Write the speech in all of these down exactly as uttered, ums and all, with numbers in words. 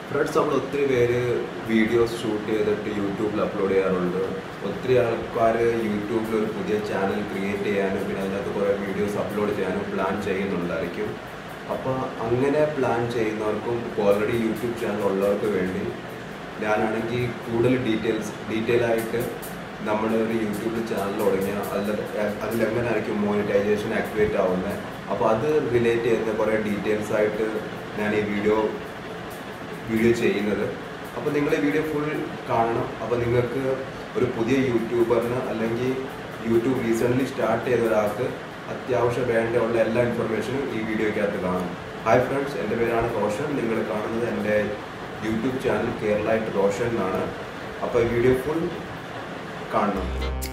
Friends, നമ്മൾ ഒത്തിരി പേര് വീഡിയോസ് ഷൂട്ട് ചെയ്തിട്ട് യൂട്യൂബിൽ അപ്ലോഡ് ചെയ്യാറുണ്ട്. ഒത്തിരി ആൾക്കാർ യൂട്യൂബിൽ ഒരു പുതിയ ചാനൽ ക്രിയേറ്റ് ചെയ്യാനും പിന്നെ അതിനകത്ത് കുറേ വീഡിയോസ് അപ്ലോഡ് ചെയ്യാനും പ്ലാൻ ചെയ്യുന്നുണ്ടായിരിക്കും. അപ്പോൾ അങ്ങനെ പ്ലാൻ ചെയ്യുന്നവർക്കും ഓൾറെഡി യൂട്യൂബ് ചാനൽ ഉള്ളവർക്ക് വേണ്ടി ഞാനാണെങ്കിൽ കൂടുതൽ ഡീറ്റെയിൽസ് ഡീറ്റെയിൽ ആയിട്ട് നമ്മൾ ഒരു യൂട്യൂബിൽ ചാനൽ തുടങ്ങിയാൽ അതിൽ അതിലെങ്ങനെയായിരിക്കും മോണിറ്റൈസേഷൻ ആക്ടിവേറ്റ് ആവുന്നത്, അപ്പോൾ അത് റിലേറ്റ് ചെയ്യുന്ന കുറേ ഡീറ്റെയിൽസ് ആയിട്ട് ഞാൻ ഈ വീഡിയോ വീഡിയോ ചെയ്യുന്നത്. അപ്പോൾ നിങ്ങൾ ഈ വീഡിയോ ഫുൾ കാണണം. അപ്പോൾ നിങ്ങൾക്ക് ഒരു പുതിയ യൂട്യൂബറിന് അല്ലെങ്കിൽ യൂട്യൂബ് റീസെൻ്റ്ലി സ്റ്റാർട്ട് ചെയ്ത ഒരാൾക്ക് അത്യാവശ്യം വേണ്ടിയുള്ള എല്ലാ ഇൻഫർമേഷനും ഈ വീഡിയോയ്ക്കകത്ത് കാണും. ഹായ് ഫ്രണ്ട്സ്, എൻ്റെ പേരാണ് റോഷൻ. നിങ്ങൾ കാണുന്നത് എൻ്റെ യൂട്യൂബ് ചാനൽ കേരളായിട്ട് റോഷൻ എന്നാണ്. അപ്പോൾ ഈ വീഡിയോ ഫുൾ കാണണം.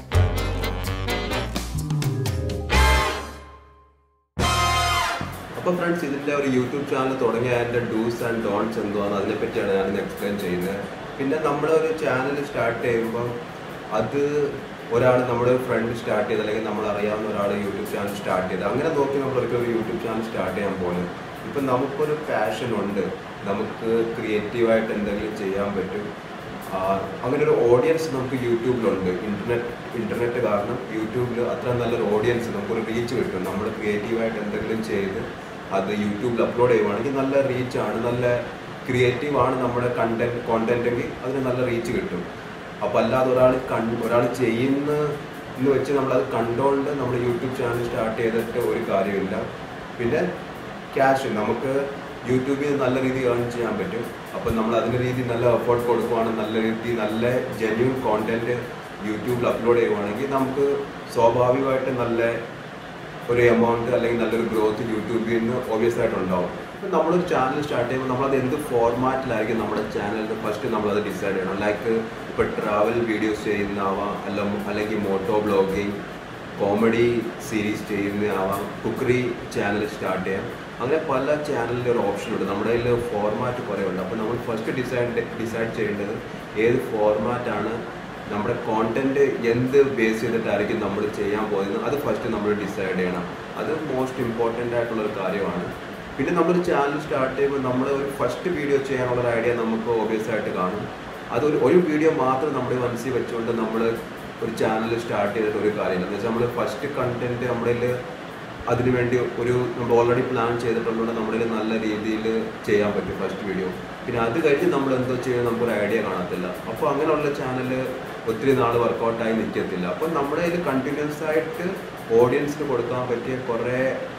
അപ്പോൾ ഫ്രണ്ട്സ്, ഇതിൻ്റെ ഒരു യൂട്യൂബ് ചാനൽ തുടങ്ങിയ അതിൻ്റെ ഡൂസ് ആൻഡ് ഡോൺസ് എന്തുവാണ് അതിനെപ്പറ്റിയാണ് ഞാനിന്ന് എക്സ്പ്ലെയിൻ ചെയ്യുന്നത്. പിന്നെ നമ്മളൊരു ചാനൽ സ്റ്റാർട്ട് ചെയ്യുമ്പോൾ അത് ഒരാൾ നമ്മുടെ ഫ്രണ്ട് സ്റ്റാർട്ട് ചെയ്ത് അല്ലെങ്കിൽ നമ്മൾ അറിയാവുന്ന ഒരാൾ യൂട്യൂബ് ചാനൽ സ്റ്റാർട്ട് ചെയ്ത് അങ്ങനെ നോക്കി നമ്മളൊരിക്കലും ഒരു യൂട്യൂബ് ചാനൽ സ്റ്റാർട്ട് ചെയ്യാൻ പോകുന്നത്. ഇപ്പം നമുക്കൊരു പാഷൻ ഉണ്ട്, നമുക്ക് ക്രിയേറ്റീവായിട്ട് എന്തെങ്കിലും ചെയ്യാൻ പറ്റും. അങ്ങനെ ഒരു ഓഡിയൻസ് നമുക്ക് യൂട്യൂബിലുണ്ട്. ഇൻ്റർനെറ്റ് ഇൻ്റർനെറ്റ് കാരണം യൂട്യൂബിൽ അത്ര നല്ലൊരു ഓഡിയൻസ് നമുക്കൊരു റീച്ച് കിട്ടും. നമ്മൾ ക്രിയേറ്റീവായിട്ട് എന്തെങ്കിലും ചെയ്ത് അത് യൂട്യൂബിൽ അപ്ലോഡ് ചെയ്യുവാണെങ്കിൽ നല്ല റീച്ചാണ്, നല്ല ക്രിയേറ്റീവാണ് നമ്മുടെ കണ്ടന്റ് കോണ്ടന്റെങ്കിൽ അതിന് നല്ല റീച്ച് കിട്ടും. അപ്പോൾ അല്ലാതെ ഒരാൾ കൺ ഒരാൾ ചെയ്യുന്ന എന്ന് വെച്ച് നമ്മളത് കണ്ടുകൊണ്ട് നമ്മൾ യൂട്യൂബ് ചാനൽ സ്റ്റാർട്ട് ചെയ്തിട്ട് ഒരു കാര്യമില്ല. പിന്നെ ക്യാഷ് നമുക്ക് യൂട്യൂബിൽ നല്ല രീതിയിൽ ഏൺ ചെയ്യാൻ പറ്റും. അപ്പം നമ്മൾ അതിൻ്റെ രീതി നല്ല എഫേർട്ട് കൊടുക്കുവാണെങ്കിൽ നല്ല രീതി നല്ല ജെന്യൂൻ കോണ്ടന്റ് യൂട്യൂബിൽ അപ്ലോഡ് ചെയ്യുവാണെങ്കിൽ നമുക്ക് സ്വാഭാവികമായിട്ട് നല്ല ഒരു എമൗണ്ട് അല്ലെങ്കിൽ നല്ലൊരു ഗ്രോത്ത് യൂട്യൂബിൽ നിന്ന് ഓബിയസ് ആയിട്ട് ഉണ്ടാവും. ഇപ്പം നമ്മളൊരു ചാനൽ സ്റ്റാർട്ട് ചെയ്യുമ്പോൾ നമ്മളത് എന്ത് ഫോർമാറ്റിലായിരിക്കും നമ്മുടെ ചാനലിൽ ഫസ്റ്റ് നമ്മളത് ഡിസൈഡ് ചെയ്യണം. ലൈക്ക് ഇപ്പോൾ ട്രാവൽ വീഡിയോസ് ചെയ്യുന്നതാവാം, അല്ല അല്ലെങ്കിൽ മോട്ടോ ബ്ലോഗിങ്, കോമഡി സീരീസ് ചെയ്യുന്നതാവാം, കുക്കറി ചാനൽ സ്റ്റാർട്ട് ചെയ്യാം. അങ്ങനെ പല ചാനലിൻ്റെ ഒരു ഓപ്ഷനുണ്ട്. നമ്മുടെ കയ്യിൽ ഫോർമാറ്റ് കുറേ ഉണ്ട്. അപ്പോൾ നമ്മൾ ഫസ്റ്റ് ഡിസൈഡ് ഡിസൈഡ് ചെയ്യേണ്ടത് ഏത് ഫോർമാറ്റാണ്, നമ്മുടെ കോണ്ടന്റ് എന്ത് ബേസ് ചെയ്തിട്ടായിരിക്കും നമ്മൾ ചെയ്യാൻ പോകുന്നത്, അത് ഫസ്റ്റ് നമ്മൾ ഡിസൈഡ് ചെയ്യണം. അത് മോസ്റ്റ് ഇമ്പോർട്ടൻ്റ് ആയിട്ടുള്ളൊരു കാര്യമാണ്. പിന്നെ നമ്മളൊരു ചാനൽ സ്റ്റാർട്ട് ചെയ്യുമ്പോൾ നമ്മൾ ഒരു ഫസ്റ്റ് വീഡിയോ ചെയ്യാനുള്ളൊരു ഐഡിയ നമുക്ക് ഓബിയസ് ആയിട്ട് കാണും. അതൊരു ഒരു വീഡിയോ മാത്രം നമ്മുടെ മനസ്സിൽ വെച്ചുകൊണ്ട് നമ്മൾ ഒരു ചാനൽ സ്റ്റാർട്ട് ചെയ്തിട്ട് ഒരു കാര്യമില്ല. എന്ന് വെച്ചാൽ നമ്മൾ ഫസ്റ്റ് കണ്ടന്റ് നമ്മുടെ അതിനുവേണ്ടി ഒരു നമ്മൾ ഓൾറെഡി പ്ലാൻ ചെയ്തിട്ടുള്ളത് നമ്മുടെ നല്ല രീതിയിൽ ചെയ്യാൻ പറ്റും ഫസ്റ്റ് വീഡിയോ. പിന്നെ അത് കഴിഞ്ഞ് നമ്മൾ എന്തോ ചെയ്യുന്നത് നമുക്കൊരു ഐഡിയ കാണത്തില്ല. അപ്പോൾ അങ്ങനെയുള്ള ചാനൽ ഒത്തിരി നാൾ വർക്കൗട്ടായി നിൽക്കത്തില്ല. അപ്പോൾ നമ്മുടെ കയ്യിൽ കണ്ടിന്യൂസ് ആയിട്ട് ഓഡിയൻസിന് കൊടുക്കാൻ പറ്റിയ കുറേ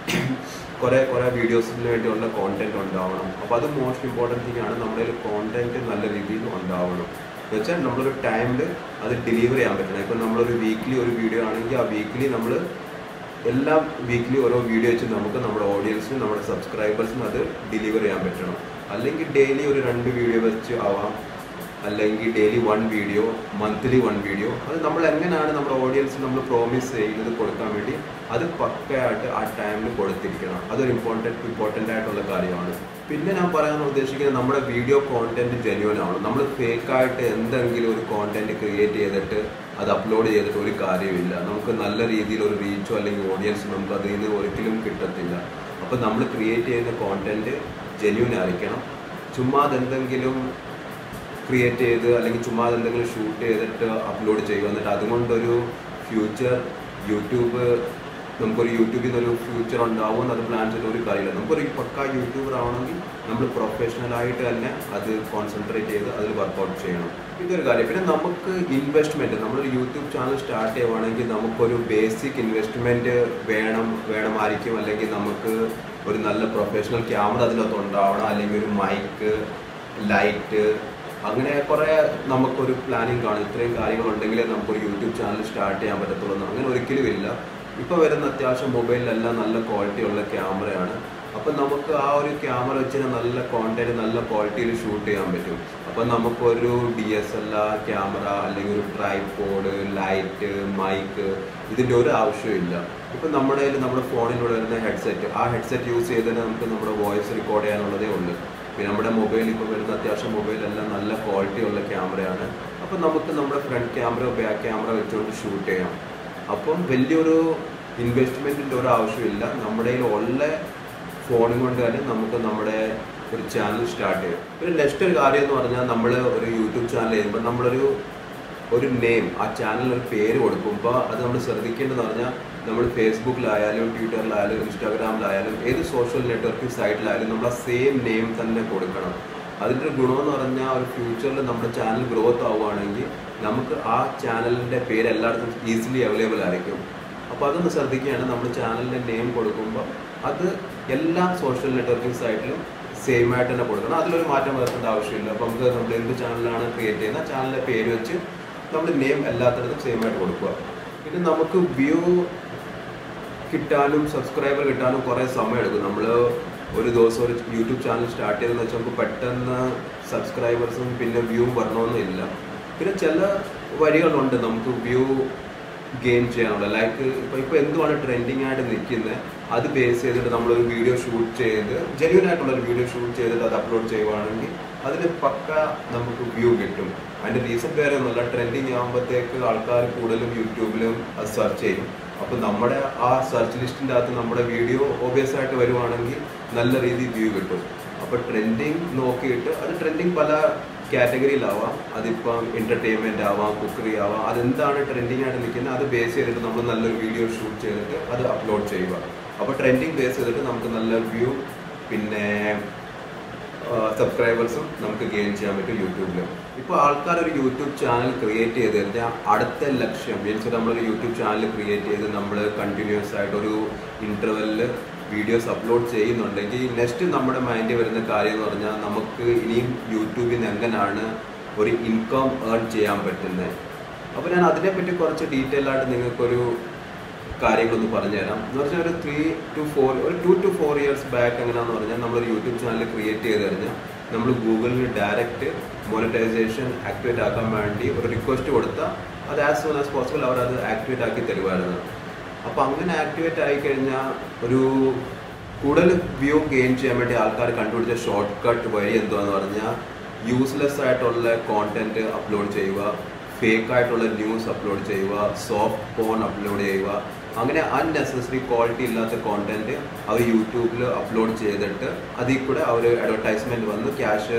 കുറേ കുറേ വീഡിയോസിന് വേണ്ടിയുള്ള കോണ്ടന്റ് ഉണ്ടാവണം. അപ്പോൾ അത് മോസ്റ്റ് ഇമ്പോർട്ടൻറ്റ് തിങ് ആണ്. നമ്മുടെ കയ്യിൽ കോണ്ടന്റ് നല്ല രീതിയിൽ ഉണ്ടാവണം. എന്ന് വെച്ചാൽ നമ്മളൊരു ടൈമിൽ അത് ഡെലിവർ ചെയ്യാൻ പറ്റണം. ഇപ്പോൾ നമ്മളൊരു വീക്ക്ലി ഒരു വീഡിയോ ആണെങ്കിൽ ആ വീക്ക്ലി നമ്മൾ എല്ലാ വീക്ക്ലി ഓരോ വീഡിയോ വെച്ച് നമുക്ക് നമ്മുടെ ഓഡിയൻസിനും നമ്മുടെ സബ്സ്ക്രൈബേഴ്സിനും അത് ഡെലിവർ ചെയ്യാൻ പറ്റണം. അല്ലെങ്കിൽ ഡെയിലി ഒരു രണ്ട് വീഡിയോ വെച്ച് ആവാം, അല്ലെങ്കിൽ daily one video, monthly one video. അത് നമ്മൾ എങ്ങനെയാണ് നമ്മുടെ ഓഡിയൻസിന് നമ്മൾ പ്രോമിസ് ചെയ്യുന്നത് കൊടുക്കാൻ വേണ്ടി അത് പക്കയായിട്ട് ആ ടൈമിൽ കൊടുത്തിരിക്കണം. അതൊരു ഇമ്പോർട്ടൻറ്റ് ഇമ്പോർട്ടൻ്റ് ആയിട്ടുള്ള കാര്യമാണ്. പിന്നെ ഞാൻ പറയാൻ ഉദ്ദേശിക്കുന്നത് നമ്മുടെ വീഡിയോ കോണ്ടന്റ് ജെന്യൂൻ ആവണം. നമ്മൾ ഫേക്കായിട്ട് എന്തെങ്കിലും ഒരു കോണ്ടന്റ് ക്രിയേറ്റ് ചെയ്തിട്ട് അത് അപ്ലോഡ് ചെയ്തിട്ട് ഒരു കാര്യമില്ല. നമുക്ക് നല്ല രീതിയിൽ ഒരു റീച്ചോ അല്ലെങ്കിൽ ഓഡിയൻസ് നമുക്ക് അതിൽ നിന്ന് ഒരിക്കലും കിട്ടത്തില്ല. അപ്പോൾ നമ്മൾ ക്രിയേറ്റ് ചെയ്യുന്ന കോണ്ടന്റ് ജെന്യൂൻ ആയിരിക്കണം. ചുമ്മാ അതെന്തെങ്കിലും ക്രിയേറ്റ് ചെയ്ത് അല്ലെങ്കിൽ ചുമ്മാ അതെന്തെങ്കിലും ഷൂട്ട് ചെയ്തിട്ട് അപ്ലോഡ് ചെയ്യുക, എന്നിട്ട് അതുകൊണ്ടൊരു ഫ്യൂച്ചർ യൂട്യൂബ് നമുക്കൊരു യൂട്യൂബിൽ നിന്നൊരു ഫ്യൂച്ചർ ഉണ്ടാവുമെന്ന് അത് പ്ലാൻ ചെയ്ത ഒരു കാര്യമില്ല. നമുക്കൊരു പക്ക യൂട്യൂബർ ആവണമെങ്കിൽ നമ്മൾ പ്രൊഫഷണലായിട്ട് തന്നെ അത് കോൺസെൻട്രേറ്റ് ചെയ്ത് അതിൽ വർക്കൗട്ട് ചെയ്യണം. ഇതൊരു കാര്യം. പിന്നെ നമുക്ക് ഇൻവെസ്റ്റ്മെൻറ്റ്, നമ്മളൊരു യൂട്യൂബ് ചാനൽ സ്റ്റാർട്ട് ചെയ്യുവാണെങ്കിൽ നമുക്കൊരു ബേസിക് ഇൻവെസ്റ്റ്മെൻറ്റ് വേണം വേണമായിരിക്കും. അല്ലെങ്കിൽ നമുക്ക് ഒരു നല്ല പ്രൊഫഷണൽ ക്യാമറ അതിനകത്ത് ഉണ്ടാവണം, അല്ലെങ്കിൽ ഒരു മൈക്ക്, ലൈറ്റ്, അങ്ങനെ കുറേ നമുക്കൊരു പ്ലാനിങ് കാണും. ഇത്രയും കാര്യങ്ങളുണ്ടെങ്കിലേ നമുക്കൊരു യൂട്യൂബ് ചാനൽ സ്റ്റാർട്ട് ചെയ്യാൻ പറ്റത്തുള്ളൂ. അങ്ങനെ ഒരിക്കലും ഇല്ല. ഇപ്പോൾ വരുന്ന അത്യാവശ്യം മൊബൈലിലെല്ലാം നല്ല ക്വാളിറ്റിയുള്ള ക്യാമറയാണ്. അപ്പം നമുക്ക് ആ ഒരു ക്യാമറ വെച്ച് നല്ല കോണ്ടന്റ് നല്ല ക്വാളിറ്റിയിൽ ഷൂട്ട് ചെയ്യാൻ പറ്റും. അപ്പം നമുക്കൊരു D S L R camera അല്ലെങ്കിൽ ഒരു ട്രൈപോഡ്, ലൈറ്റ്, മൈക്ക് ഇതിൻ്റെ ഒരു ആവശ്യമില്ല. ഇപ്പം നമ്മുടെ കയ്യിൽ നമ്മുടെ ഫോണിലൂടെ വരുന്ന ഹെഡ്സെറ്റ്, ആ ഹെഡ്സെറ്റ് യൂസ് ചെയ്ത് തന്നെ നമുക്ക് നമ്മുടെ വോയിസ് റെക്കോർഡ് ചെയ്യാനുള്ളതേ ഉള്ളൂ. പിന്നെ നമ്മുടെ മൊബൈൽ ഇപ്പോൾ വരുന്ന അത്യാവശ്യം മൊബൈലെല്ലാം നല്ല ക്വാളിറ്റി ഉള്ള ക്യാമറയാണ്. അപ്പം നമുക്ക് നമ്മുടെ ഫ്രണ്ട് ക്യാമറ ബാക്ക് ക്യാമറ വെച്ചുകൊണ്ട് ഷൂട്ട് ചെയ്യാം. അപ്പം വലിയൊരു ഇൻവെസ്റ്റ്മെൻറ്റിൻ്റെ ഒരു ആവശ്യമില്ല. നമ്മുടെ കയ്യിൽ ഉള്ള ഫോണും കൊണ്ട് തന്നെ നമുക്ക് നമ്മുടെ ഒരു ചാനൽ സ്റ്റാർട്ട് ചെയ്യും. പിന്നെ നെക്സ്റ്റ് ഒരു കാര്യം എന്ന് പറഞ്ഞാൽ നമ്മൾ ഒരു യൂട്യൂബ് ചാനൽ ചെയ്യുമ്പോൾ നമ്മളൊരു ഒരു നെയിം ആ ചാനലിനൊരു പേര് കൊടുക്കുമ്പോൾ അത് നമ്മൾ ശ്രദ്ധിക്കേണ്ടതെന്ന് പറഞ്ഞാൽ നമ്മൾ ഫേസ്ബുക്കിലായാലും ട്വിറ്ററിലായാലും ഇൻസ്റ്റാഗ്രാമിലായാലും ഏത് സോഷ്യൽ നെറ്റ്വർക്കിംഗ് സൈറ്റിലായാലും നമ്മൾ ആ സെയിം നെയിം തന്നെ കൊടുക്കണം. അതിൻ്റെ ഒരു ഗുണമെന്ന് പറഞ്ഞാൽ ഒരു ഫ്യൂച്ചറിൽ നമ്മുടെ ചാനൽ ഗ്രോത്ത് ആവുകയാണെങ്കിൽ നമുക്ക് ആ ചാനലിൻ്റെ പേര് എല്ലായിടത്തും ഈസിലി അവൈലബിൾ ആയിരിക്കും. അപ്പോൾ അതൊന്ന് ശ്രദ്ധിക്കുകയാണ്. നമ്മൾ ചാനലിൻ്റെ നെയിം കൊടുക്കുമ്പോൾ അത് എല്ലാ സോഷ്യൽ നെറ്റ്വർക്കിംഗ് സൈറ്റിലും സെയിം ആയിട്ട് തന്നെ കൊടുക്കണം. അതിലൊരു മാറ്റം വരുത്തേണ്ട ആവശ്യമില്ല. അപ്പോൾ നമുക്ക് നമ്മൾ എന്ത് ചാനലാണ് ക്രിയേറ്റ് ചെയ്യുന്നത് ചാനലിൻ്റെ പേര് വെച്ച് നമ്മൾ നെയിം എല്ലാത്തിടത്തും സെയിം ആയിട്ട് കൊടുക്കുക. പിന്നെ നമുക്ക് വ്യൂ കിട്ടാനും സബ്സ്ക്രൈബർ കിട്ടാനും കുറേ സമയം എടുക്കും. നമ്മൾ ഒരു ദിവസം ഒരു യൂട്യൂബ് ചാനൽ സ്റ്റാർട്ട് ചെയ്തതെന്ന് വെച്ചാൽ നമുക്ക് പെട്ടെന്ന് സബ്സ്ക്രൈബേഴ്സും പിന്നെ വ്യൂവും വരണമെന്നില്ല. പിന്നെ ചില വഴികളുണ്ട് നമുക്ക് വ്യൂ ഗെയിൻ ചെയ്യാനുള്ള. ലൈക്ക് ഇപ്പോൾ ഇപ്പോൾ എന്തുമാണ് ട്രെൻഡിങ് ആയിട്ട് നിൽക്കുന്നത് അത് ബേസ് ചെയ്തിട്ട് നമ്മളൊരു വീഡിയോ ഷൂട്ട് ചെയ്ത് ജെന്യൂൻ ആയിട്ടുള്ളൊരു വീഡിയോ ഷൂട്ട് ചെയ്തിട്ട് അത് അപ്ലോഡ് ചെയ്യുവാണെങ്കിൽ അതിന് പക്ക നമുക്ക് വ്യൂ കിട്ടും. അതിൻ്റെ റീസൺ വേറെ ഒന്നുമല്ല, ട്രെൻഡിങ് ആകുമ്പോഴത്തേക്ക് ആൾക്കാർ കൂടുതലും യൂട്യൂബിലും അത് സെർച്ച് ചെയ്യും. അപ്പോൾ നമ്മുടെ ആ സെർച്ച് ലിസ്റ്റിൻ്റെ അകത്ത് നമ്മുടെ വീഡിയോ ഓബിയസ് ആയിട്ട് വരുവാണെങ്കിൽ നല്ല രീതിയിൽ വ്യൂ കിട്ടും. അപ്പോൾ ട്രെൻഡിങ് നോക്കിയിട്ട് അത് ട്രെൻഡിങ് പല കാറ്റഗറിയിലാവാം. അതിപ്പം എൻ്റർടൈൻമെൻറ്റ് ആവാം, കുക്കറി ആവാം, അതെന്താണ് ട്രെൻഡിങ് ആയിട്ട് നിൽക്കുന്നത് അത് ബേസ് ചെയ്തിട്ട് നമ്മൾ നല്ലൊരു വീഡിയോ ഷൂട്ട് ചെയ്തിട്ട് അത് അപ്ലോഡ് ചെയ്യുക. അപ്പോൾ ട്രെൻഡിങ് ബേസ് ചെയ്തിട്ട് നമുക്ക് നല്ല വ്യൂ പിന്നെ സബ്സ്ക്രൈബേഴ്സും നമുക്ക് ഗെയിൻ ചെയ്യാൻ പറ്റും യൂട്യൂബിൽ. ഇപ്പോൾ ആൾക്കാർ ഒരു യൂട്യൂബ് ചാനൽ ക്രിയേറ്റ് ചെയ്ത് കഴിഞ്ഞാൽ അടുത്ത ലക്ഷ്യം മീൻസ് നമ്മളൊരു യൂട്യൂബ് ചാനൽ ക്രിയേറ്റ് ചെയ്ത് നമ്മൾ കണ്ടിന്യൂസ് ആയിട്ട് ഒരു ഇൻ്റർവെല്ലിൽ വീഡിയോസ് അപ്ലോഡ് ചെയ്യുന്നുണ്ടെങ്കിൽ നെക്സ്റ്റ് നമ്മുടെ മൈൻഡിൽ വരുന്ന കാര്യം എന്ന് പറഞ്ഞാൽ നമുക്ക് ഇനിയും യൂട്യൂബിൽ നിന്ന് എങ്ങനെയാണ് ഒരു ഇൻകം ഏൺ ചെയ്യാൻ പറ്റുന്നത്. അപ്പോൾ ഞാൻ അതിനെപ്പറ്റി കുറച്ച് ഡീറ്റെയിൽ ആയിട്ട് നിങ്ങൾക്കൊരു കാര്യങ്ങളൊന്ന് പറഞ്ഞുതരാം. എന്ന് വെച്ചാൽ ഒരു ത്രീ ടു ഫോർ ഒരു two two four years back എങ്ങനെയാണെന്ന് പറഞ്ഞാൽ നമ്മളൊരു യൂട്യൂബ് ചാനൽ ക്രിയേറ്റ് ചെയ്ത് കഴിഞ്ഞാൽ നമ്മൾ ഗൂഗിളിൽ ഡയറക്റ്റ് മോണിറ്റൈസേഷൻ ആക്ടിവേറ്റ് ആക്കാൻ വേണ്ടി ഒരു റിക്വസ്റ്റ് കൊടുത്താൽ അത് ആസ് സൂൺ ആസ് പോസിബിൾ അവർ അത് ആക്ടിവേറ്റ് ആക്കി തരുമായിരുന്നു. അപ്പോൾ അങ്ങനെ ആക്ടിവേറ്റ് ആയിക്കഴിഞ്ഞാൽ ഒരു കൂടുതൽ വ്യൂ ഗെയിൻ ചെയ്യാൻ വേണ്ടി ആൾക്കാർ കണ്ടുപിടിച്ച ഷോർട്ട് കട്ട് വഴി എന്തുവാന്ന് പറഞ്ഞാൽ യൂസ്ലെസ് ആയിട്ടുള്ള കോണ്ടന്റ് അപ്ലോഡ് ചെയ്യുക, ഫേക്ക് ആയിട്ടുള്ള ന്യൂസ് അപ്ലോഡ് ചെയ്യുക, സോഫ്റ്റ് ഫോൺ അപ്ലോഡ് ചെയ്യുക, അങ്ങനെ അൺനെസസറി ക്വാളിറ്റി ഇല്ലാത്ത കോണ്ടന്റ് അവർ യൂട്യൂബിൽ അപ്ലോഡ് ചെയ്തിട്ട് അതിൽ കൂടെ അവർ അഡ്വർടൈസ്മെൻറ്റ് വന്ന് ക്യാഷ്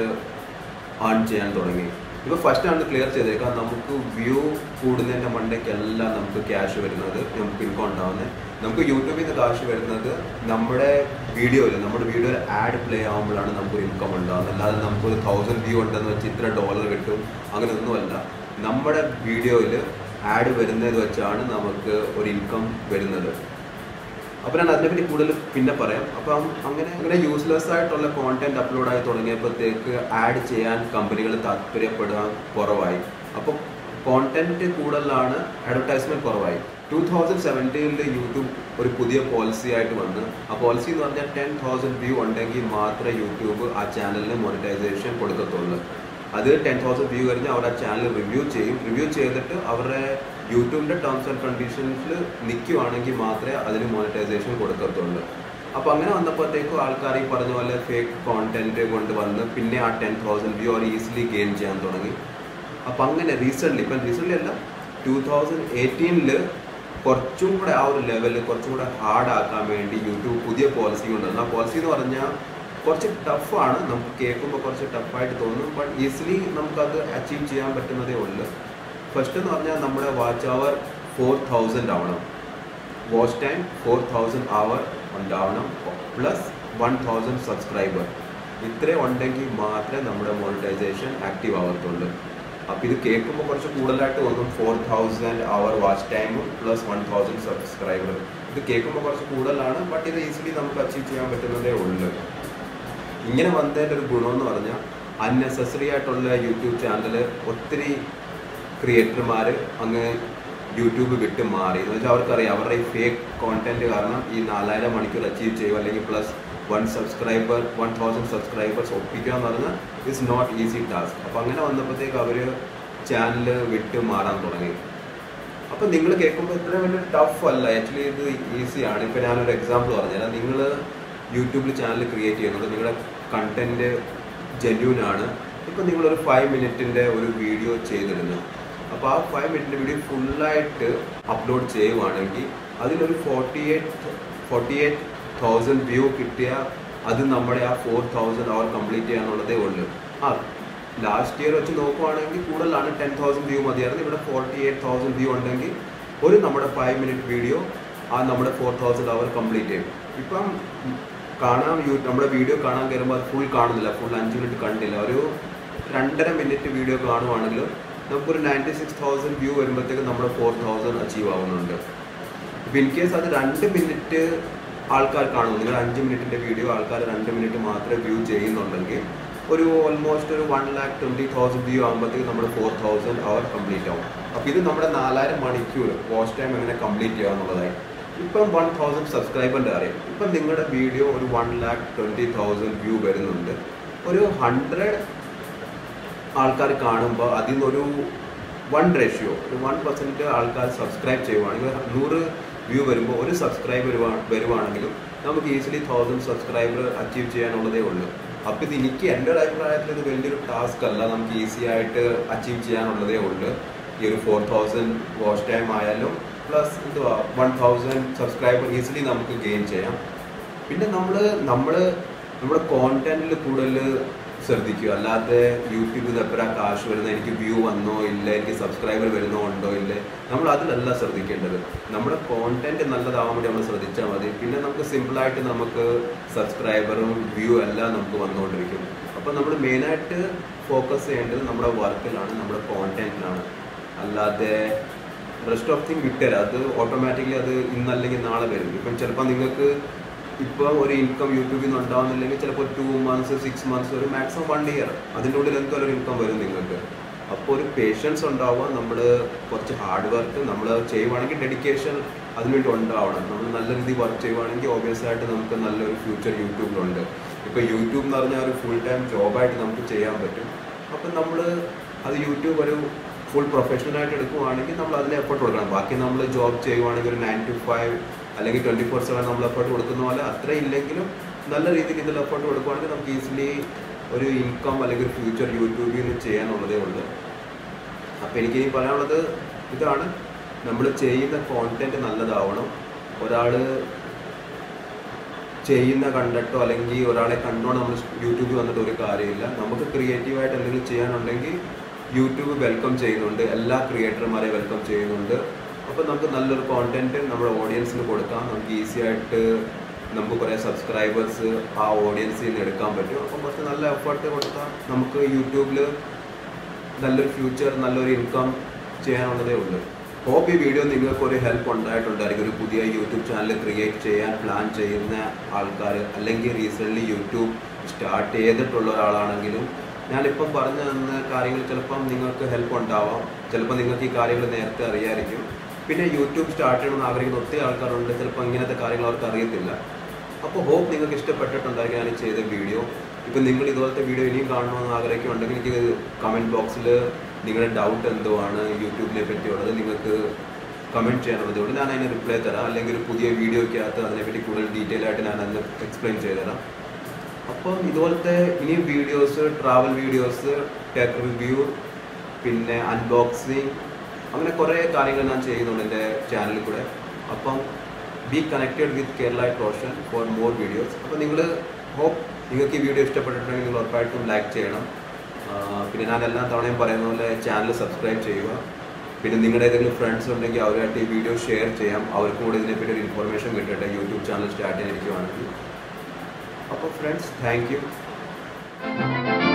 ഏൺ ചെയ്യാൻ തുടങ്ങി. ഇപ്പോൾ ഫസ്റ്റ് ആണ് ക്ലിയർ ചെയ്തേക്കാം, നമുക്ക് വ്യൂ കൂടുന്നതിൻ്റെ മണ്ടയ്ക്കെല്ലാം നമുക്ക് ക്യാഷ് വരുന്നത്, നമുക്ക് ഇൻകം ഉണ്ടാകുന്നത്. നമുക്ക് യൂട്യൂബിൽ നിന്ന് കാശ് വരുന്നത് നമ്മുടെ വീഡിയോയിൽ നമ്മുടെ വീഡിയോയിൽ ആഡ് പ്ലേ ആകുമ്പോഴാണ് നമുക്കൊരു ഇൻകം ഉണ്ടാകുന്നത്. അല്ലാതെ നമുക്കൊരു തൗസൻഡ് വ്യൂ ഉണ്ടെന്ന് വെച്ച് ഇത്ര ഡോളർ കിട്ടും അങ്ങനെയൊന്നുമല്ല. നമ്മുടെ വീഡിയോയിൽ ആഡ് വരുന്നത് വെച്ചാണ് നമുക്ക് ഒരു ഇൻകം വരുന്നത്. അപ്പോൾ ഞാൻ അതിനെപ്പറ്റി കൂടുതൽ പിന്നെ പറയാം. അപ്പം അങ്ങനെ അങ്ങനെ യൂസ്ലെസ് ആയിട്ടുള്ള കോണ്ടന്റ് അപ്ലോഡ് ആയി തുടങ്ങിയപ്പോഴത്തേക്ക് ആഡ് ചെയ്യാൻ കമ്പനികൾ താല്പര്യപ്പെടാൻ കുറവായി. അപ്പോൾ കോണ്ടന്റ് കൂടുതലാണ്, അഡ്വർടൈസ്മെൻറ്റ് കുറവായി. ടൂ തൗസൻഡ് സെവൻറ്റീനിൽ യൂട്യൂബ് ഒരു പുതിയ പോളിസി ആയിട്ട് വന്ന് ആ പോളിസി എന്ന് പറഞ്ഞാൽ ടെൻ തൗസൻഡ് വ്യൂ ഉണ്ടെങ്കിൽ മാത്രമേ യൂട്യൂബ് ആ ചാനലിന് മോണിറ്റൈസേഷൻ കൊടുക്കത്തുള്ളൂ. അത് ടെൻ തൗസൻഡ് വ്യൂ കഴിഞ്ഞ് അവർ ആ ചാനൽ റിവ്യൂ ചെയ്യും. റിവ്യൂ ചെയ്തിട്ട് അവരുടെ യൂട്യൂബിൻ്റെ ടേംസ് ആൻഡ് കണ്ടീഷൻസിൽ നിൽക്കുവാണെങ്കിൽ മാത്രമേ അതിന് മോണിറ്റൈസേഷൻ കൊടുക്കത്തുള്ളൂ. അപ്പോൾ അങ്ങനെ വന്നപ്പോഴത്തേക്കും ആൾക്കാർ ഈ പറഞ്ഞ പോലെ ഫേക്ക് കോണ്ടന്റ് കൊണ്ടുവന്ന് പിന്നെ ആ ടെൻ തൗസൻഡ് വ്യൂ അവർ ഈസിലി ഗെയിൻ ചെയ്യാൻ തുടങ്ങി. അപ്പോൾ അങ്ങനെ റീസെൻ്റ്ലി ഇപ്പം റീസെൻ്റ്ലി അല്ല ടൂ തൗസൻഡ് എയ്റ്റീനിൽ കുറച്ചും കൂടെ ആ ഒരു ലെവൽ കുറച്ചും കൂടെ ഹാർഡ് ആക്കാൻ വേണ്ടി യൂട്യൂബ് പുതിയ പോളിസി കൊണ്ടുവന്നു. ആ പോളിസി എന്ന് പറഞ്ഞാൽ കുറച്ച് ടഫാണ്, നമുക്ക് കേൾക്കുമ്പോൾ കുറച്ച് ടഫായിട്ട് തോന്നും, ബട്ട് ഈസിലി നമുക്കത് അച്ചീവ് ചെയ്യാൻ പറ്റുന്നതേ ഉള്ളൂ. ഫസ്റ്റ് എന്ന് പറഞ്ഞാൽ നമ്മുടെ വാച്ച് അവർ ഫോർ തൗസൻഡ് ആവണം, watch time four thousand hour ഉണ്ടാവണം, പ്ലസ് വൺ തൗസൻഡ് സബ്സ്ക്രൈബർ. ഇത്രയും ഉണ്ടെങ്കിൽ മാത്രമേ നമ്മുടെ മോണിറ്റൈസേഷൻ ആക്റ്റീവ് ആവത്തുള്ളൂ. അപ്പോൾ ഇത് കേൾക്കുമ്പോൾ കുറച്ച് കൂടുതലായിട്ട് തോന്നും, ഫോർ തൗസൻഡ് അവർ വാച്ച് ടൈമും പ്ലസ് വൺ തൗസൻഡ് സബ്സ്ക്രൈബർ. ഇത് കേൾക്കുമ്പോൾ കുറച്ച് കൂടുതലാണ്, ബട്ട് ഇത് ഈസിലി നമുക്ക് അച്ചീവ് ചെയ്യാൻ പറ്റുന്നതേ ഉള്ളൂ. ഇങ്ങനെ വന്നതിൻ്റെ ഒരു ഗുണമെന്ന് പറഞ്ഞാൽ അൺനെസസറി ആയിട്ടുള്ള യൂട്യൂബ് ചാനൽ ഒത്തിരി ക്രിയേറ്റർമാർ അങ്ങ് യൂട്യൂബ് വിട്ട് മാറി. എന്ന് വെച്ചാൽ അവർക്കറിയാം അവരുടെ ഈ ഫേക്ക് കോണ്ടന്റ് കാരണം ഈ നാലായിരം മണിക്കൂർ അച്ചീവ് ചെയ്യുക അല്ലെങ്കിൽ plus one subscriber one thousand subscribers ഒപ്പിക്കുക എന്ന് പറഞ്ഞാൽ ഇറ്റ്സ് നോട്ട് ഈസി ടാസ്ക്. അപ്പോൾ അങ്ങനെ വന്നപ്പോഴത്തേക്ക് അവർ ചാനൽ വിട്ട് മാറാൻ തുടങ്ങി. അപ്പോൾ നിങ്ങൾ കേൾക്കുമ്പോൾ ഇത്ര വലിയ ടഫ് അല്ല, ആക്ച്വലി ഇത് ഈസിയാണ്. ഇപ്പോൾ ഞാനൊരു എക്സാമ്പിൾ പറഞ്ഞുതരാം. നിങ്ങൾ യൂട്യൂബിൽ ചാനൽ ക്രിയേറ്റ് ചെയ്യുന്നത് നിങ്ങളുടെ കണ്ടൻറ്റ് ജെന്യൂൻ ആണ്. ഇപ്പോൾ നിങ്ങളൊരു ഫൈവ് മിനിറ്റിൻ്റെ ഒരു വീഡിയോ ചെയ്തിരുന്നു. അപ്പോൾ ആ ഫൈവ് മിനിറ്റിൻ്റെ വീഡിയോ ഫുള്ളായിട്ട് അപ്ലോഡ് ചെയ്യുവാണെങ്കിൽ അതിലൊരു forty eight forty eight thousand view കിട്ടിയ അത് നമ്മുടെ ആ ഫോർ തൗസൻഡ് അവർ കംപ്ലീറ്റ് ചെയ്യാനുള്ളതേ ഉള്ളൂ. ആ ലാസ്റ്റ് ഇയർ വെച്ച് നോക്കുവാണെങ്കിൽ കൂടുതലാണ്, ടെൻ തൗസൻഡ് വ്യൂ മതിയായിരുന്നു. ഇവിടെ ഫോർട്ടി എയ്റ്റ് തൗസൻഡ് വ്യൂ ഉണ്ടെങ്കിൽ ഒരു നമ്മുടെ ഫൈവ് മിനിറ്റ് വീഡിയോ ആ നമ്മുടെ ഫോർ തൗസൻഡ് അവർ കംപ്ലീറ്റ് ചെയ്യും. ഇപ്പം കാണാൻ യൂ നമ്മുടെ വീഡിയോ കാണാൻ കയറുമ്പോൾ അത് ഫുൾ കാണുന്നില്ല, ഫുൾ അഞ്ച് മിനിറ്റ് കണ്ടില്ല, ഒരു രണ്ടര മിനിറ്റ് വീഡിയോ കാണുവാണെങ്കിലും നമുക്കൊരു നയൻറ്റി സിക്സ് തൗസൻഡ് വ്യൂ വരുമ്പോഴത്തേക്ക് നമ്മുടെ ഫോർ തൗസൻഡ് അച്ചീവ് ആവുന്നുണ്ട്. ഇപ്പം ഇൻ കേസ് അത് രണ്ട് മിനിറ്റ് ആൾക്കാർ കാണുന്നു, നിങ്ങൾ അഞ്ച് മിനിറ്റിൻ്റെ വീഡിയോ ആൾക്കാർ രണ്ട് മിനിറ്റ് മാത്രമേ വ്യൂ ചെയ്യുന്നുണ്ടെങ്കിൽ ഒരു ഓൾമോസ്റ്റ് ഒരു one lakh twenty thousand view ആകുമ്പോഴത്തേക്ക് നമ്മുടെ ഫോർ തൗസൻഡ് അവർ കംപ്ലീറ്റ് ആവും. അപ്പോൾ ഇത് നമ്മുടെ നാലായിരം മണിക്കൂർ വാച്ച് ടൈം എങ്ങനെ കംപ്ലീറ്റ് ചെയ്യുക എന്നുള്ളതായി. ഇപ്പം വൺ തൗസൻഡ് സബ്സ്ക്രൈബറിൻ്റെ അറിയാം. ഇപ്പം നിങ്ങളുടെ വീഡിയോ ഒരു one lakh twenty thousand view വരുന്നുണ്ട്. ഒരു ഹൺഡ്രഡ് ആൾക്കാർ കാണുമ്പോൾ അതിൽ നിന്നൊരു വൺ റേഷ്യോ ഒരു വൺ പെർസെൻറ്റ് ആൾക്കാർ സബ്സ്ക്രൈബ് ചെയ്യുവാണെങ്കിൽ നൂറ് വ്യൂ വരുമ്പോൾ ഒരു സബ്സ്ക്രൈബ് വരുവാ വരുവാണെങ്കിലും നമുക്ക് ഈസിലി തൗസൻഡ് സബ്സ്ക്രൈബർ അച്ചീവ് ചെയ്യാനുള്ളതേ ഉള്ളൂ. അപ്പോൾ ഇത് എനിക്ക് എൻ്റെ ഒരു അഭിപ്രായത്തിൽ ഇത് വലിയൊരു ടാസ്ക് അല്ല, നമുക്ക് ഈസി ആയിട്ട് അച്ചീവ് ചെയ്യാനുള്ളതേ ഉള്ളൂ. ഈ ഒരു ഫോർ തൗസൻഡ് വാച്ച് ടൈം ആയാലും പ്ലസ് എന്തുവാ വൺ തൗസൻഡ് സബ്സ്ക്രൈബർ ഈസിലി നമുക്ക് ഗെയിൻ ചെയ്യാം. പിന്നെ നമ്മൾ നമ്മൾ നമ്മുടെ കോണ്ടന്റിൽ കൂടുതൽ ശ്രദ്ധിക്കുക, അല്ലാതെ യൂട്യൂബിൽ നിന്ന് എപ്പോഴാ കാശ് വരുന്നത്, എനിക്ക് വ്യൂ വന്നോ ഇല്ല, എനിക്ക് സബ്സ്ക്രൈബർ വരുന്നോ ഉണ്ടോ ഇല്ലേ, നമ്മൾ അതിലല്ല ശ്രദ്ധിക്കേണ്ടത്. നമ്മുടെ കോണ്ടന്റ് നല്ലതാവാൻ വേണ്ടി നമ്മൾ ശ്രദ്ധിച്ചാൽ മതി. പിന്നെ നമുക്ക് സിമ്പിളായിട്ട് നമുക്ക് സബ്സ്ക്രൈബറും വ്യൂ എല്ലാം നമുക്ക് വന്നുകൊണ്ടിരിക്കും. അപ്പോൾ നമ്മൾ മെയിനായിട്ട് ഫോക്കസ് ചെയ്യേണ്ടത് നമ്മുടെ വർക്കിലാണ്, നമ്മുടെ കോണ്ടന്റിലാണ്. അല്ലാതെ റെസ്റ്റ് ഓഫ് തിങ് വിട്ടുതരാം, അത് ഓട്ടോമാറ്റിക്കലി അത് ഇന്നല്ലെങ്കിൽ നാളെ വരും. ഇപ്പം ചിലപ്പോൾ നിങ്ങൾക്ക് ഇപ്പോൾ ഒരു ഇൻകം യൂട്യൂബിൽ നിന്ന് ഉണ്ടാവുന്നില്ലെങ്കിൽ ചിലപ്പോൾ ടു മന്ത്സ് സിക്സ് മന്ത്സ് ഒരു മാക്സിമം വൺ ഇയർ അതിൻ്റെ ഉള്ളിൽ എന്തൊരു ഇൻകം വരും നിങ്ങൾക്ക്. അപ്പോൾ ഒരു പേഷ്യൻസ് ഉണ്ടാവുക, നമ്മൾ കുറച്ച് ഹാർഡ് വർക്ക് നമ്മൾ ചെയ്യുവാണെങ്കിൽ ഡെഡിക്കേഷൻ അതിനുവേണ്ടി ഉണ്ടാവണം. നമ്മൾ നല്ല രീതിയിൽ വർക്ക് ചെയ്യുവാണെങ്കിൽ ഓബിയസ് ആയിട്ട് നമുക്ക് നല്ലൊരു ഫ്യൂച്ചർ യൂട്യൂബിലുണ്ട്. ഇപ്പോൾ യൂട്യൂബ് എന്ന് പറഞ്ഞാൽ ഒരു ഫുൾ ടൈം ജോബായിട്ട് നമുക്ക് ചെയ്യാൻ പറ്റും. അപ്പം നമ്മൾ അത് യൂട്യൂബ് ഒരു ഫുൾ പ്രൊഫഷണലായിട്ട് എടുക്കുവാണെങ്കിൽ നമ്മൾ അതിന് എഫർട്ട് കൊടുക്കണം. ബാക്കി നമ്മൾ ജോബ് ചെയ്യുവാണെങ്കിൽ ഒരു നയൻ ടു ഫൈവ് അല്ലെങ്കിൽ ട്വൻറ്റി ഫോർ സെവൻ നമ്മൾ എഫർട്ട് കൊടുക്കുന്ന പോലെ അത്ര ഇല്ലെങ്കിലും നല്ല രീതിക്ക് ഇതിൽ എഫർട്ട് കൊടുക്കുവാണെങ്കിൽ നമുക്ക് ഈസിലി ഒരു ഇൻകം അല്ലെങ്കിൽ ഒരു ഫ്യൂച്ചർ യൂട്യൂബിൽ നിന്ന് ചെയ്യാനുള്ളതേ ഉള്ളൂ. അപ്പോൾ എനിക്ക് ഇനി പറയാനുള്ളത് ഇതാണ്, നമ്മൾ ചെയ്യുന്ന കോണ്ടന്റ് നല്ലതാവണം. ഒരാൾ ചെയ്യുന്ന കണ്ടിട്ടോ അല്ലെങ്കിൽ ഒരാളെ കണ്ടോണ്ട് നമ്മൾ യൂട്യൂബിൽ വന്നിട്ട് ഒരു കാര്യമില്ല. നമുക്ക് ക്രിയേറ്റീവായിട്ട് എന്തെങ്കിലും ചെയ്യാനുണ്ടെങ്കിൽ യൂട്യൂബ് വെൽക്കം ചെയ്യുന്നുണ്ട്, എല്ലാ ക്രിയേറ്റർമാരെ വെൽക്കം ചെയ്യുന്നുണ്ട്. അപ്പോൾ നമുക്ക് നല്ലൊരു കോണ്ടന്റ് നമ്മുടെ ഓഡിയൻസിന് കൊടുക്കാം, നമുക്ക് ഈസി ആയിട്ട് നമുക്ക് കുറേ സബ്സ്ക്രൈബേഴ്സ് ആ ഓഡിയൻസിൽ നിന്ന് എടുക്കാൻ പറ്റും. അപ്പം കുറച്ച് നല്ല എഫേർട്ട് കൊടുത്താൽ നമുക്ക് യൂട്യൂബിൽ നല്ലൊരു ഫ്യൂച്ചർ നല്ലൊരു ഇൻകം ചെയ്യാനുള്ളതേ ഉള്ളൂ. ഹോപ്പ് ഈ വീഡിയോ നിങ്ങൾക്കൊരു ഹെൽപ്പ് ഉണ്ടായിട്ടുണ്ടായിരിക്കും. ഒരു പുതിയ യൂട്യൂബ് ചാനൽ ക്രിയേറ്റ് ചെയ്യാൻ പ്ലാൻ ചെയ്യുന്ന ആൾക്കാർ, അല്ലെങ്കിൽ റീസെൻ്റ്ലി യൂട്യൂബ് സ്റ്റാർട്ട് ചെയ്തിട്ടുള്ള ഒരാളാണെങ്കിലും ഞാനിപ്പം പറഞ്ഞു തന്ന കാര്യങ്ങൾ ചിലപ്പം നിങ്ങൾക്ക് ഹെൽപ്പ് ഉണ്ടാവാം. ചിലപ്പോൾ നിങ്ങൾക്ക് ഈ കാര്യങ്ങൾ നേരത്തെ അറിയാമായിരിക്കും. പിന്നെ യൂട്യൂബ് സ്റ്റാർട്ട് ചെയ്യണമെന്ന് ആഗ്രഹിക്കുന്ന ഒത്തിരി ആൾക്കാരുണ്ട്, ചിലപ്പോൾ ഇങ്ങനത്തെ കാര്യങ്ങൾ അവർക്ക് അറിയത്തില്ല. അപ്പോൾ ഹോപ്പ് നിങ്ങൾക്ക് ഇഷ്ടപ്പെട്ടിട്ടുണ്ടായിരിക്കും ഞാൻ ചെയ്ത വീഡിയോ. ഇപ്പം നിങ്ങൾ ഇതുപോലത്തെ വീഡിയോ ഇനിയും കാണണമെന്ന് ആഗ്രഹിക്കുന്നുണ്ടെങ്കിൽ എനിക്ക് കമൻറ്റ് ബോക്സിൽ നിങ്ങളുടെ ഡൗട്ട് എന്തുവാണ് യൂട്യൂബിനെ പറ്റിയുള്ളത് നിങ്ങൾക്ക് കമൻറ്റ് ചെയ്യാനുള്ളത് കൊണ്ട് ഞാൻ അതിന് റിപ്ലൈ തരാം. അല്ലെങ്കിൽ ഒരു പുതിയ വീഡിയോയ്ക്കകത്ത് അതിനെപ്പറ്റി കൂടുതൽ ഡീറ്റെയിൽ ആയിട്ട് ഞാൻ അതിന് എക്സ്പ്ലെയിൻ ചെയ്ത് തരാം. അപ്പം ഇതുപോലത്തെ ഇനിയും videos, travel videos, tech review, പിന്നെ അൺബോക്സിങ്, അങ്ങനെ കുറേ കാര്യങ്ങൾ ഞാൻ ചെയ്യുന്നുണ്ട് എൻ്റെ ചാനലിൽ കൂടെ. അപ്പം be connected with Kerala Roshan for more videos. അപ്പോൾ നിങ്ങൾ ഹോപ്പ് നിങ്ങൾക്ക് ഈ വീഡിയോ ഇഷ്ടപ്പെട്ടിട്ടുണ്ടെങ്കിൽ നിങ്ങൾ ഉറപ്പായിട്ടും ലൈക്ക് ചെയ്യണം. പിന്നെ ഞാൻ എല്ലാ തവണയും പറയുന്ന പോലെ ചാനൽ സബ്സ്ക്രൈബ് ചെയ്യുക. പിന്നെ നിങ്ങളുടെ ഏതെങ്കിലും ഫ്രണ്ട്സ് ഉണ്ടെങ്കിൽ അവരുമായിട്ട് ഈ വീഡിയോ ഷെയർ ചെയ്യാം, അവർക്കും കൂടെ ഇതിനെപ്പറ്റി ഒരു ഇൻഫർമേഷൻ കിട്ടട്ടെ യൂട്യൂബ് ചാനൽ സ്റ്റാർട്ട് ചെയ്യാനിരിക്കുവാണെങ്കിൽ. അപ്പോൾ ഫ്രണ്ട്സ്, താങ്ക് യു.